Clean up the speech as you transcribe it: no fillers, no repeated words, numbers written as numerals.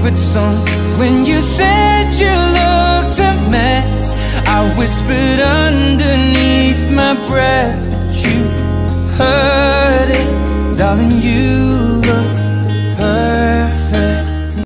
favorite song. When you said you looked a mess, I whispered underneath my breath, but you heard it, darling, you